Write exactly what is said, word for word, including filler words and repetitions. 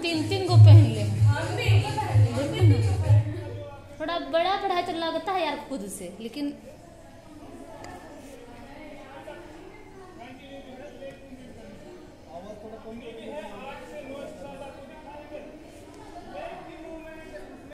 तीन तीन गो पहन ले देखो ना, थोड़ा बड़ा पढ़ाई तो लगता है यार खुद से, लेकिन